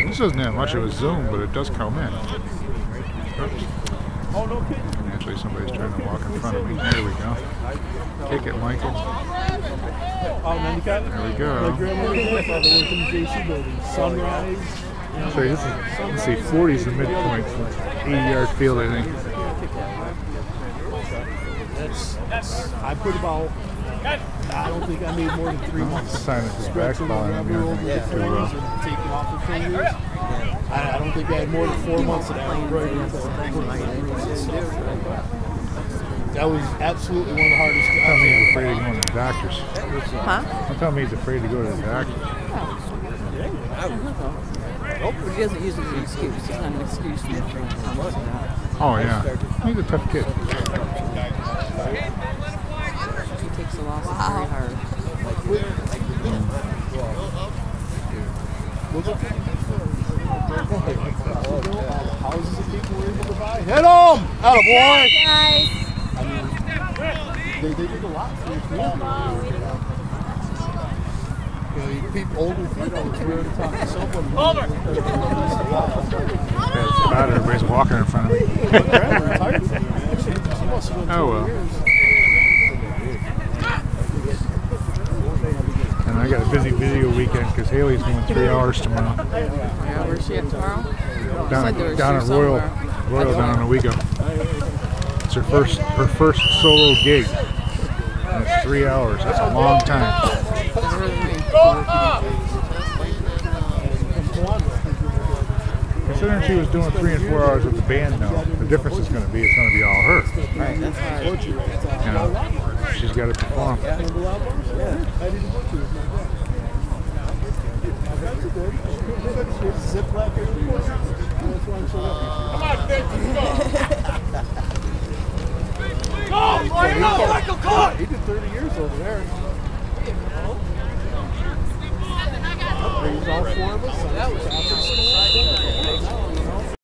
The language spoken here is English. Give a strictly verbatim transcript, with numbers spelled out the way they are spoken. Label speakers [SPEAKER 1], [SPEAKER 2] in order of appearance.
[SPEAKER 1] This doesn't have much of a zoom, but it does come in. Oops.
[SPEAKER 2] Oh, no kidding.
[SPEAKER 1] Actually, somebody's trying to walk in front of me. There we go. Kick it, Michael.
[SPEAKER 2] Oh, handicap?
[SPEAKER 1] There we go.
[SPEAKER 2] My grandmother and grandfather worked in the J C building. Sunrise.
[SPEAKER 1] So this is, let's see, forty is the midpoint. eighty yard field, I think.
[SPEAKER 2] That's, that's, I put about, I don't think I made more than three
[SPEAKER 1] Well,
[SPEAKER 2] months.
[SPEAKER 1] that's a sign that his back's
[SPEAKER 2] Stretching
[SPEAKER 1] falling.
[SPEAKER 2] rubber
[SPEAKER 1] I'm
[SPEAKER 2] over
[SPEAKER 1] going
[SPEAKER 2] the
[SPEAKER 1] to get too
[SPEAKER 2] fingers
[SPEAKER 1] well.
[SPEAKER 2] and taking off the fingers. I, I don't think I had more than four months of that embroidery. That was absolutely one of the hardest jobs.
[SPEAKER 1] Tell me he's afraid of going to the doctors.
[SPEAKER 3] Huh?
[SPEAKER 1] Don't tell me he's afraid to go to the doctor.
[SPEAKER 3] Nope. He doesn't use it as an excuse. It's not an excuse for him.
[SPEAKER 1] Oh, yeah. He's a tough kid.
[SPEAKER 3] He takes the losses very hard.
[SPEAKER 2] Houses that people were able to buy. Hit them! Atta boy!
[SPEAKER 4] Guys.
[SPEAKER 2] I mean, they, they did a lot for your community. You know, you people, older people, it's rare to talk to someone. Over!
[SPEAKER 1] Yeah, it's bad. Everybody's walking in front of me.
[SPEAKER 2] My grandma retired from there. She, she must have been
[SPEAKER 1] Oh, well.
[SPEAKER 2] years.
[SPEAKER 1] And I got a busy video weekend because Haley's going three hours tomorrow.
[SPEAKER 3] Yeah, where's she at tomorrow?
[SPEAKER 1] Down,
[SPEAKER 3] Said there
[SPEAKER 1] at,
[SPEAKER 3] was
[SPEAKER 1] down at
[SPEAKER 3] two
[SPEAKER 1] Royal,
[SPEAKER 3] somewhere.
[SPEAKER 1] Royal down in Owego. It's her first, her first solo gig. And it's three hours. That's a long time. Considering she was doing three and four hours with the band now, the difference is going to be it's going to be all her.
[SPEAKER 3] Right, that's hard.
[SPEAKER 1] You know, she's got to perform.
[SPEAKER 2] Come on, bitch, go! Go, Michael! Michael, come! He did thirty years over there. Brings all four of us. That was